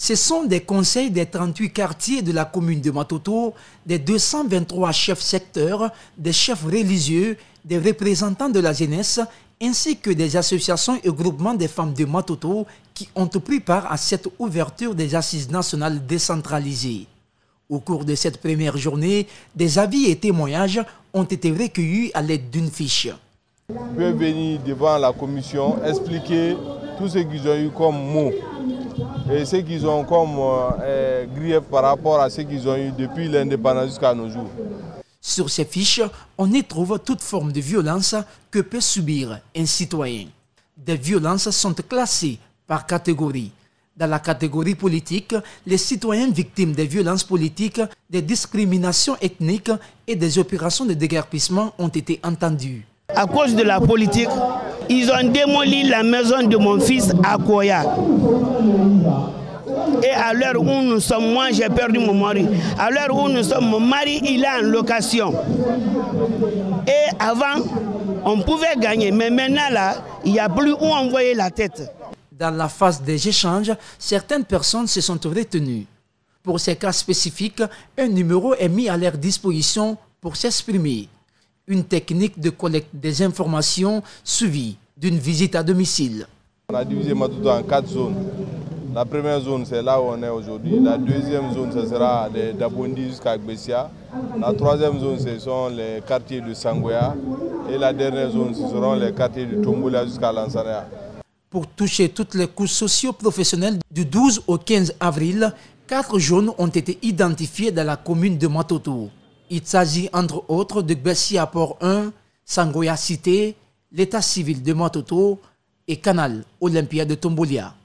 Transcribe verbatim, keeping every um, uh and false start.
Ce sont des conseils des trente-huit quartiers de la commune de Matoto, des deux cent vingt-trois chefs secteurs, des chefs religieux, des représentants de la jeunesse, ainsi que des associations et groupements des femmes de Matoto qui ont pris part à cette ouverture des assises nationales décentralisées. Au cours de cette première journée, des avis et témoignages ont été recueillis à l'aide d'une fiche. Ils peuvent venir devant la commission expliquer tout ce qu'ils ont eu comme mots et ce qu'ils ont comme euh, grief par rapport à ce qu'ils ont eu depuis l'indépendance jusqu'à nos jours. Sur ces fiches, on y trouve toute forme de violence que peut subir un citoyen. Des violences sont classées par catégorie. Dans la catégorie politique, les citoyens victimes des violences politiques, des discriminations ethniques et des opérations de déguerpissement ont été entendus. À cause de la politique, ils ont démoli la maison de mon fils à Koya. Et à l'heure où nous sommes, moi j'ai perdu mon mari. À l'heure où nous sommes, mon mari il est en location. Et avant, on pouvait gagner, mais maintenant là, il n'y a plus où envoyer la tête. Dans la phase des échanges, certaines personnes se sont retenues. Pour ces cas spécifiques, un numéro est mis à leur disposition pour s'exprimer. Une technique de collecte des informations suivie d'une visite à domicile. On a divisé Matoto en quatre zones. La première zone, c'est là où on est aujourd'hui. La deuxième zone, ce sera d'Abondi jusqu'à Gbessia. La troisième zone, ce sont les quartiers de Sangoya. Et la dernière zone, ce seront les quartiers de Tombola jusqu'à Lansana. Pour toucher toutes les couches socio-professionnelles du douze au quinze avril, quatre zones ont été identifiées dans la commune de Matoto. Il s'agit entre autres de Gbessia Port un, Sangoya Cité, l'état civil de Matoto et Canal Olympia de Tombolia.